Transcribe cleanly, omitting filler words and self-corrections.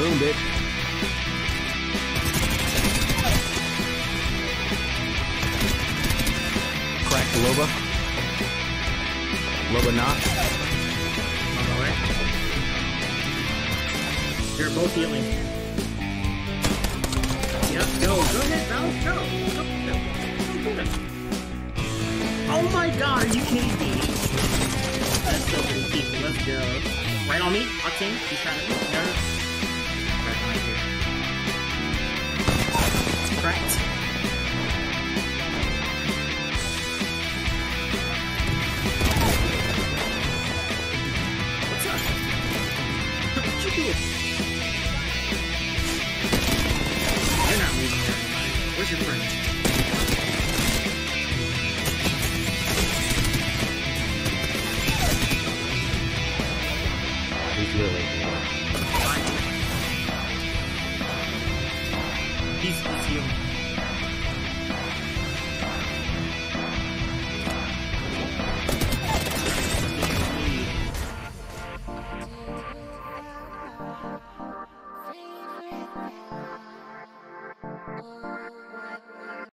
Boom, bitch. Crack the Loba. Loba not. On the way. They're both healing. Yep, go ahead, Val, go. Oh my god, are you kidding me? That's so many people, let's go. Right on me, Octane, he's trying to nerve. Right on here. It's cracked. What's up? What you doing? You're not moving there. Where's your friend? He's literally. He's healing.